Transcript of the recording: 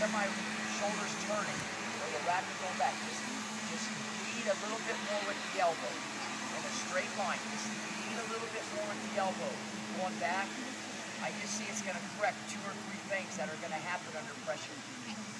of my shoulders turning or the rack is going back. Just lead a little bit more with the elbow in a straight line. Just lead a little bit more with the elbow. Going back, I just see it's going to correct 2 or 3 things that are going to happen under pressure.